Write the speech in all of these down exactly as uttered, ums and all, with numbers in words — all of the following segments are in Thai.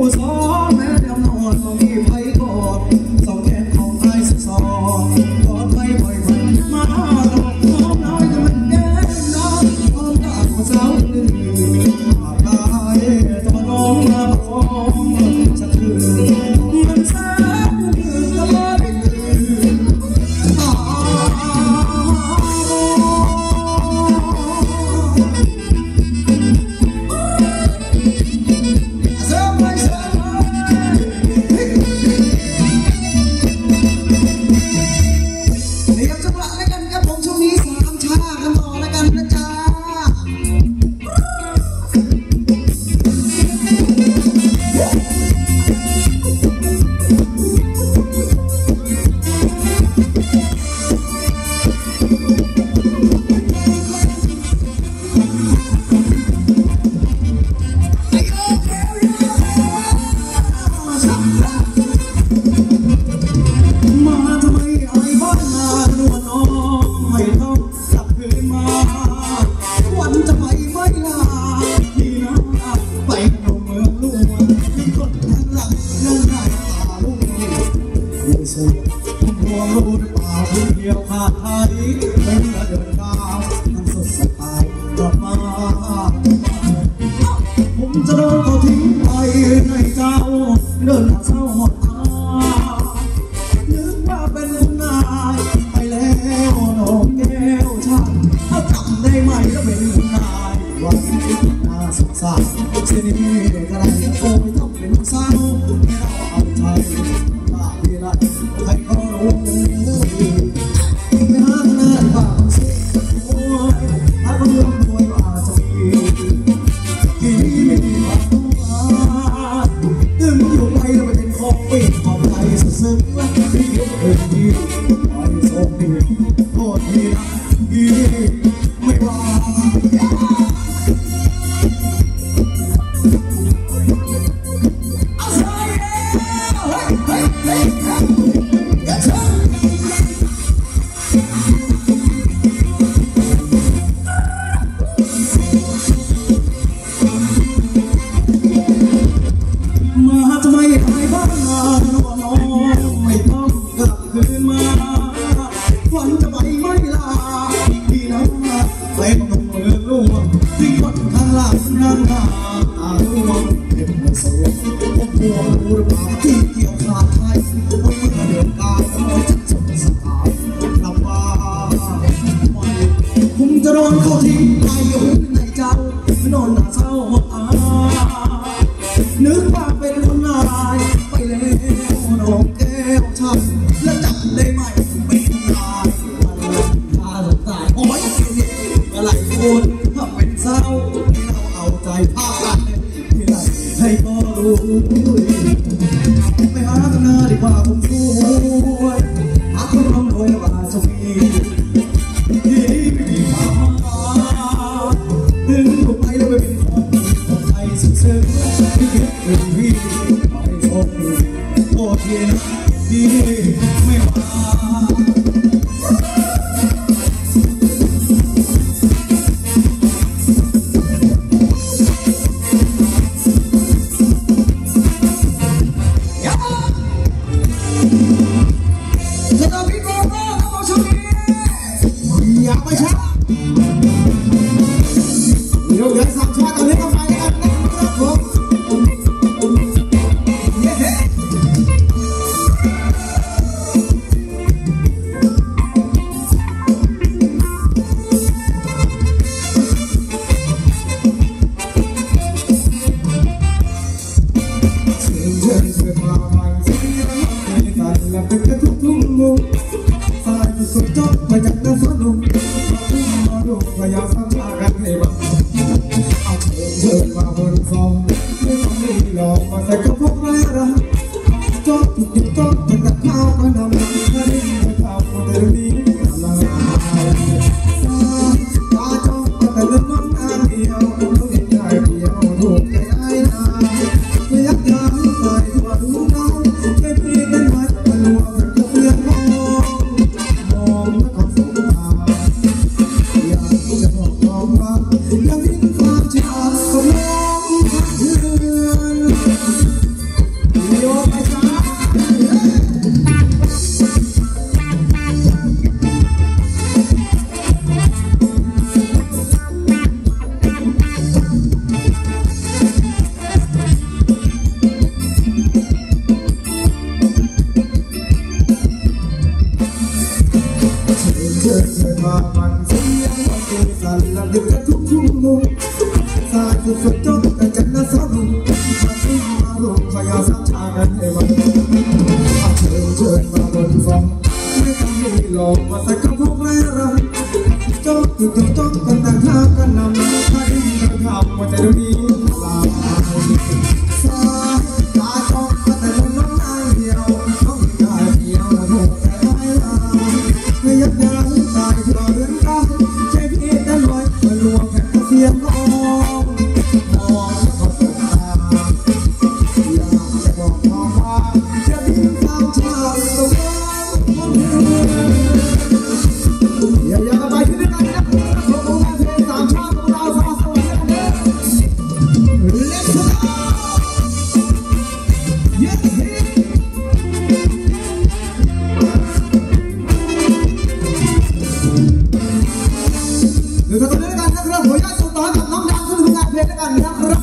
สองแม่เดียวนอนต้องมีไฟกอดสองแขนของไอ้สิสองกอดไว้ปล่อยมันมาตลอดน้องน้อยจะมันแก่น้องพร้อมตาหัวสาวดื้ออาบตายตัวน้องมาประคองสักคืนมันแสบคืนตลอดคืนอ่า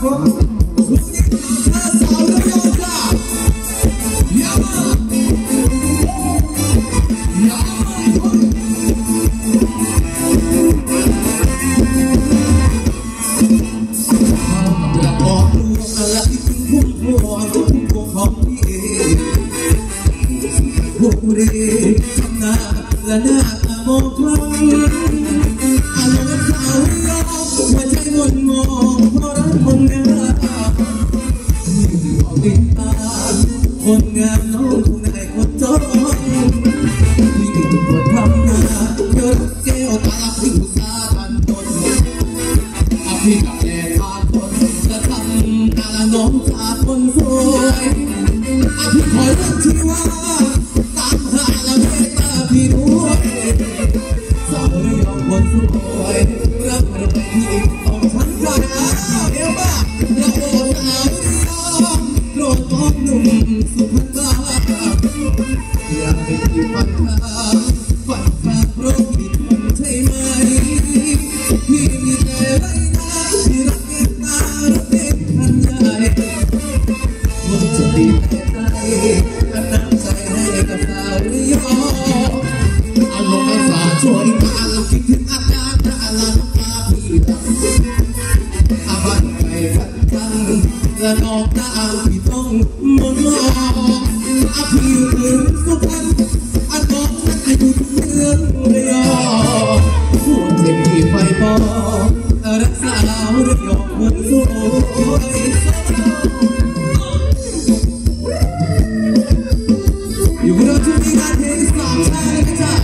ผมชาสาวระยองจ้ายามาผู้ดีทำหน้าและหน้าตามองครั้งอารมณ์สาวรอบหัวใจมนมองเพราะรักคนงามที่บอกติดตามคนงามน้องผู้ใดคนจนที่ถูกทำหน้าเกิดแก้วตาที่อุตส่าห์ทันตนอาพี่กับแกขาดคนจะทำตาละน้องขาดคนสวยอาพี่คอยรักที่ว่าพี่ด้วยสาวระยองคนสวยรักอะไรที่ต้องฉันรักเอวบ้าเราโอ้สาวระยองโปรดมองหนุ่มสุพรรณบ้าอยากให้พี่ฝันข้าฝันข้าเพราะพี่ทนใช่ไหมพี่มีแต่ไรนะที่รักเก็บตารักเก็บทันใหญ่มันจะดีแต่ใจอันน้ำใจให้กับสาวระยองอารมณ์ภาษาช่วยมาเราคิดถึงอาการถ้าลาน้ำตาพี่ดำอาบันไปรักกันและนอกตาพี่ต้องมองมองอาพี่ถึงสุพรรณอันบอกฉันอายุเมืองระยองหัวใจพี่ไฟบอรักสาวระยองคนสวยอยู่กับเราทุกงานเพลงสามชาตินะจ๊ะ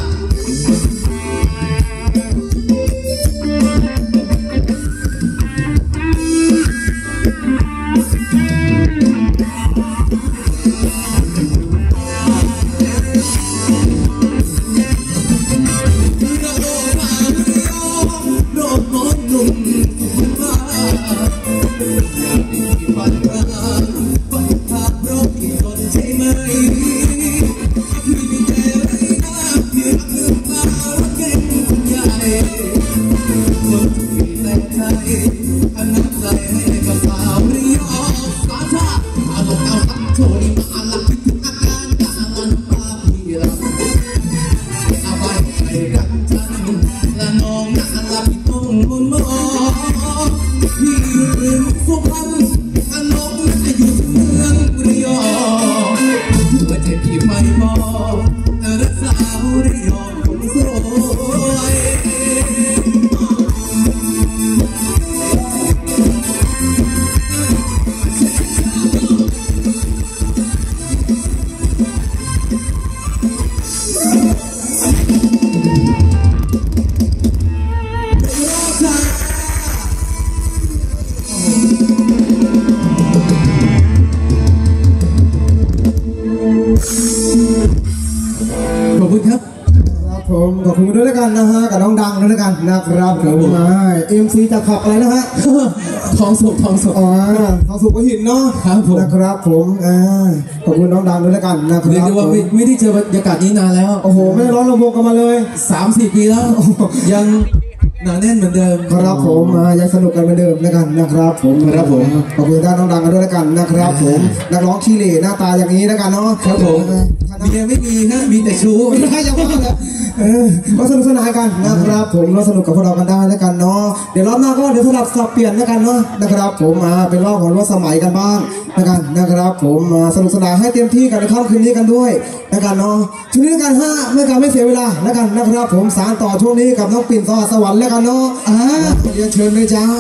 ขอบคุณด้วยแล้วกันนะฮะกับน้องดังด้วยแล้วกันนะครับผมมาเอ็มซีจากขอบอะไรนะฮะทองสุกทองสุกอ๋อทองสุกก็หินเนาะครับผมนะครับผมอ่าขอบคุณน้องดังด้วยแล้วกันนะครับเรียกได้ว่าไม่ได้เจอบรรยากาศนี้นานแล้วโอ้โหไม่ร้อนระบกันมาเลยสามสี่ปีแล้วยังหนาแน่นเหมือนเดิมครับผมยังสนุกกันเหมือนเดิมแล้วกันนะครับผมครับผมขอบคุณท่านน้องดังกันด้วยแล้วกันนะครับผมนักร้องขี้เหร่หน้าตาอย่างนี้แล้วกันเนาะครับผมมีไม่มีนะมีแต่ชู้ไม่ได้ยังว่าเลยเออมาสนุกสนานกันนะครับผมเราสนุกกับพวกเรากันได้แล้วกันเนาะเดี๋ยวรอบหน้าก็เดี๋ยวสลับสับเปลี่ยนแล้วกันเนาะนะครับผมมาเป็นรอบของรถสมัยกันบ้างแล้วกันนะครับผมมาสนุกสนานให้เต็มที่กันในค่ำคืนนี้กันด้วยแล้วกันเนาะช่วงนี้กันฮะเมื่อการไม่เสียเวลาแล้วกันนะครับผมสารต่อช่วงนี้กับน้องปิ่นสวัสดิ์สวรรค์แล้วกันเนาะอ่าเรียนเชิญเลยจ้า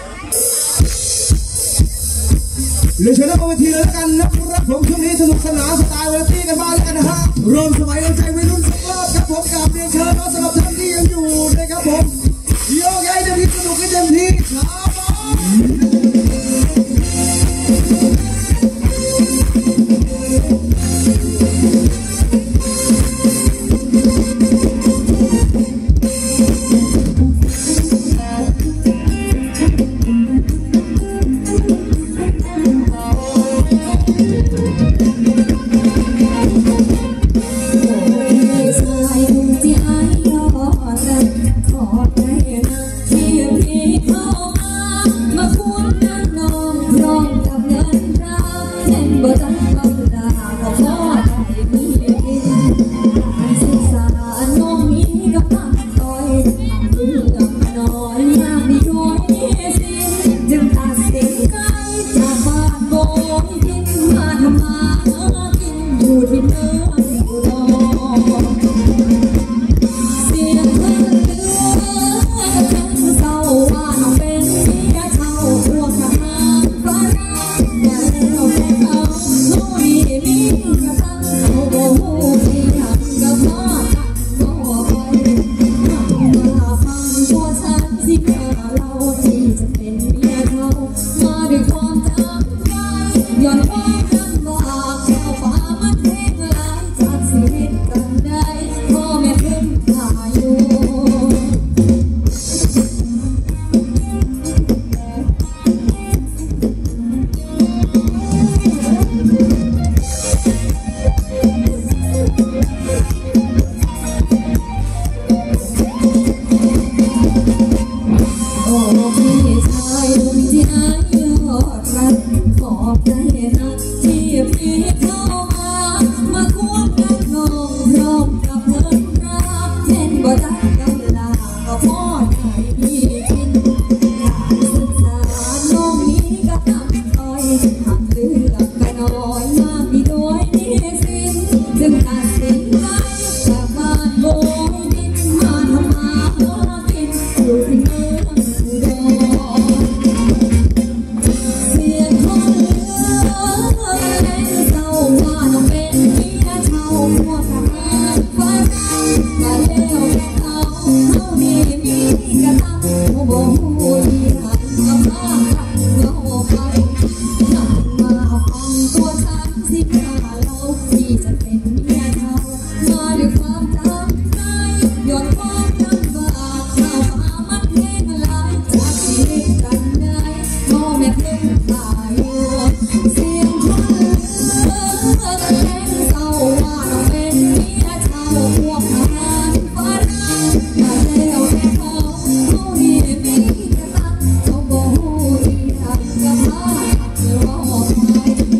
เรียนเชิญนักเวทีเลยแล้วกันนะครับผมช่วงนี้สนุกสนานสไตล์เวทีกันบ้างแล้วกันนะฮะรวมสมัยเอาใจวัยรุ่นสักรอบครับผมกับเรียนเชิญน้องสำหรับท่านที่ยังอยู่นะครับผมโยกย้ายเต็มที่สนุกกันเต็มที่ครับขอได้นะที่พี่เข้ามาอบใจนะที่พี่เข้ามามาควงกันน้องพร้อมกับเงินรักเช่นบ่ได้กำลาก็พอใจพี่กินการศึกษาน้องนี้ก็ทำต่อยหักเลือกก็น้อยมากที่ด้วยนี่สิ้นจึงตัดสินใจจากบ้านโบยบินมาทำมาหากินอยู่ที่เมืองอุดรเสียงคนเรือแรงเศร้าว่าน้องเป็นเมียชาวพวกทหารฟ้ามาแล้วแกเขาเขานี่มีกระตังโบหูดีหันมาพาเราไปหันมาฟังตัวฉันสิพาเราที่จะเป็นเมียเขามาด้วยความจำใจย้อนความลำบากเข้ามามันเพลงลายจากชีวิตกันได้พ่อแม่เพิ่งตายเสียงคนเรือแรงเศร้าว่าน้องเป็นเมียชาวพวกทหารฟ้ามาแล้วแกเขาเขานี่มีกระตังเขาบ่ฮู้ดีหักกะพาเราไป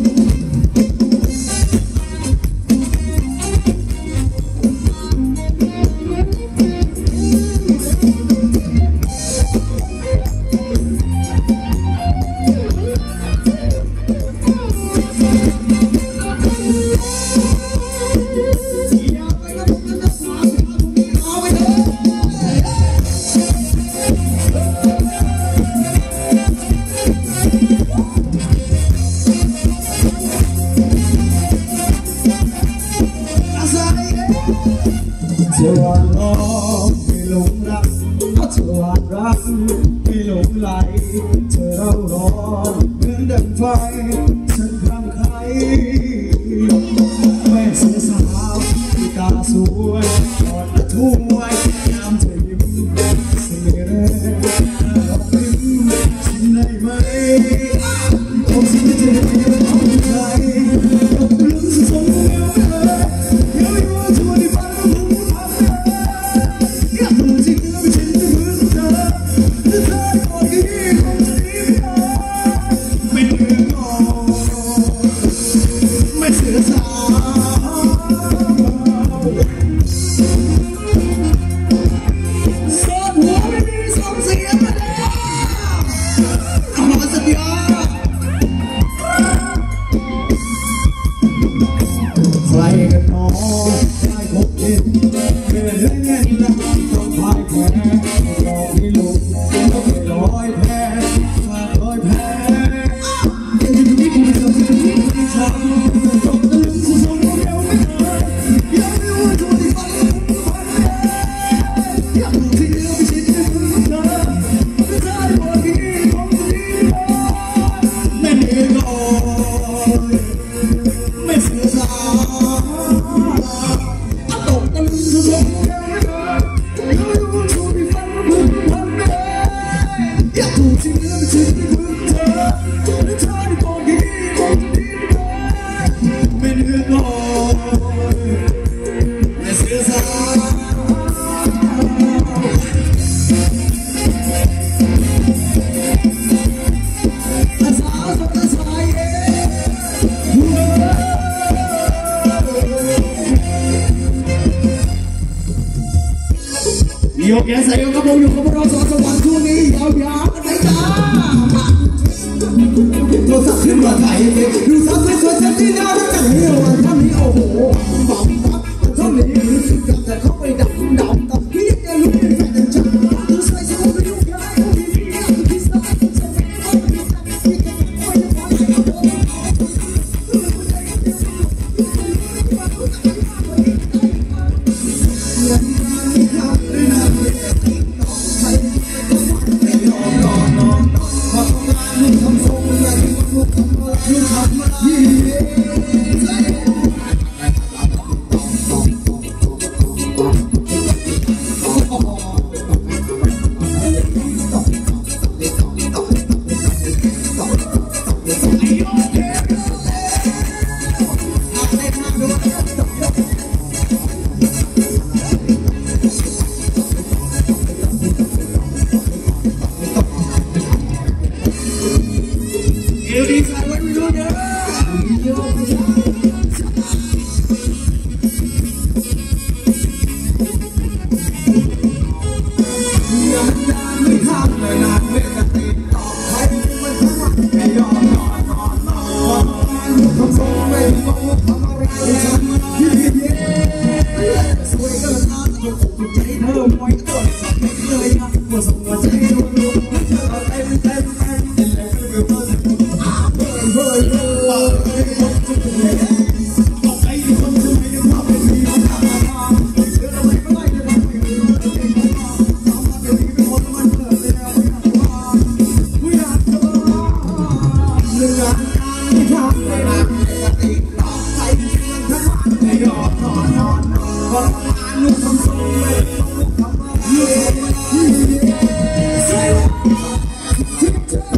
เธอวานร้องให้หลงรักเธอวานรักให้หลงไหลเธอเราร้องเหมือนดังไฟฉันคลั่งไคล้แม่เสือสาวที่ตาสวยกอดและทุ่งไว้ยามเธอยิ้มเสียแรงดอกยิ้มฉันได้ไหมโอ้สิ่งที่เธอไม่ได้ทำใครยกลืมสุดสมบูรณ์เลยเดี๋ยวอยู่ทั่วที่บ้าน ยกแกใส่ยกกระโปรงอยู่กับเราสองสวรรค์ช่วงนี้ยาวๆกันไปจ้าตัวสักขึ้นมาไทยดูสักไม่สวยเต็มที่น่ารักจังเหี้ยวท่านนี้โอ้โหบังคับท่านนี้รู้สึกกับแต่เขาไปดับดับกับพี่แกลุกเป็นแฟนจ้าดูใส่เสื้อไม่ยุ่งยากพี่พี่อยากพี่สาวพี่สาวพี่สาวพี่แกไม่ได้ฟังเลยโอ้โหทำทรงอย่างที่ลูกทำมาลูกทำมาใส่ไว้ไม่รู้เด้อโยกช้าอย่ามันยานไม่ข้ามเลยนานเมื่อจะติดต่อใครมันทั้งวันไม่ยอมนอนนอนนอนงานลูกทำทรงไม่ต้องทำอะไรฉันเย่เย่สวยเกินนะถูกอกถูกใจเธอมวยต้นสักไม่เลยนะว่าส่งหัวใจรัวรัวเธอเต็มเต็มเต็มเต็มเต็มเต็มเต็มเฮ้ยเฮ้ยเฮ้ยต้องไปคนจะไม่ได้ความเป็นมีน้ำตาเชื่อเราไม่ได้จะทำให้เราเก่งมากสามารถจะมีเป็นคนมันเกิดแล้วไม่ต้องว่าผู้อยากเจอเรื่องการที่ทำได้นะปกติต่อไปทั้งวันไม่ยอมนอนนอนนอนงานลูกทำทรงไม่ต้องลูกทำอะไรใส่ว่าที่เจอ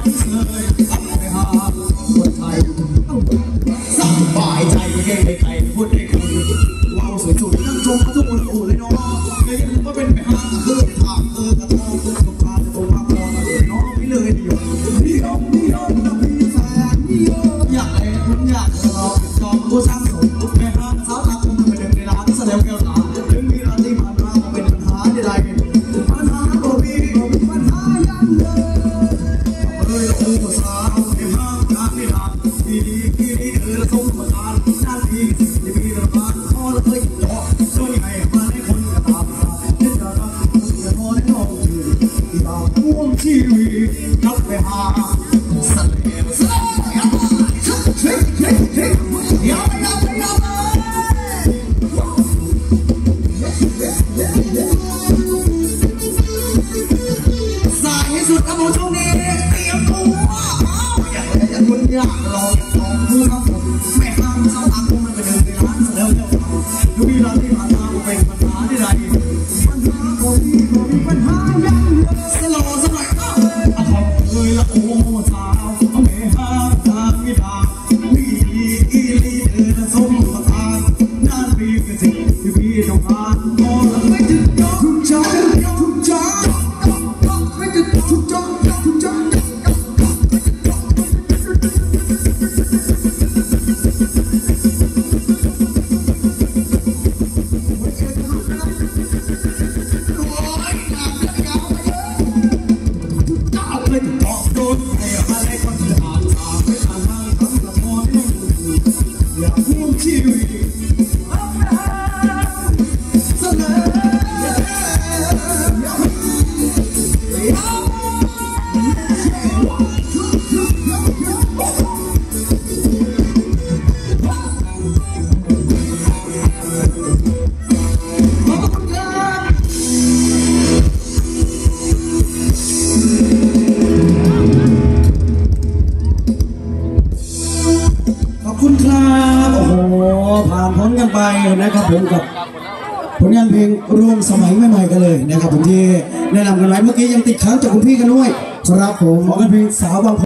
เสยรับไปหาคนไทยสบายใจไม่ได้ใครพูดได้คุยว้าวสวยจุดนั่งชมทุกคนโอ้เลยน้องเลยก็เป็นไปหาเธอถามเธอกระทำทุกสงครามจะโดนมาพอเลยน้องไม่เลยเดียวนี่น้องนี่น้องต้องมีแฟนนี่อยากอะไรคุณอยากเราจอมผู้สร้างสมแม่ห้ามสาวตาคงไม่เดินในร้านแสดงแก้วตาถึงมีร้านที่ผ่านมาเป็นปัญหาใดๆปัญหาบ่มีปัญหายังเลยเอ้ยโอ้สาวในห้างร้านไม่ดับดีดีดีดีเออละสมประทานนั่นดีดีดีละบ้านพอละเคยจอดช่วยให้มาให้คนกระตามเล่นระดับจะนอนให้น้องชื่อที่ตาพ่วงชีวิตนับไปหาสัตว์เลี้ยงสัตว์เลี้ยงเฮ้ยเฮ้ยเฮ้ยเดี๋ยวเดี๋ยวเดี๋ยวสายให้สุดครับผมช่วงนี้เตรียมตัวอยากอยากคุณอยากลองลองดูครับผมไม่ห้ามสาวตาคงไม่ไปเดินในร้านแสดงแก้วตาดูมีร้านที่ผ่านมาเป็นปัญหาใดๆปัญหาบ่มีบ่มีปัญหายังสโลว์สบายก็อะทำเอ้ยละโอ้สาวเอาไม่ห้ามทางไม่ได้วีอีลีเดินสมประทานนั่นปีกสิที่พี่ต้องการพอแล้วไม่ถึงยอมทุกใจทุกใจไม่ถึงทุกใจทุกใจไม่ถึงบอกโดนให้อะไรคนที่อ่านข่าวไม่ทันทางทำละครไม่ดูอย่าพ่วงชีวิตเสนอขอบคุณครับโอ้โหผ่านพ้นกันไปนะครับผมกับผลงานเพลงรวมสมัยใหม่ๆกันเลยนะครับผมที่แนะนำกันไว้เมื่อกี้ยังติดค้างจากคุณพี่กันด้วยครับผมผลงานเพลงสาวบาง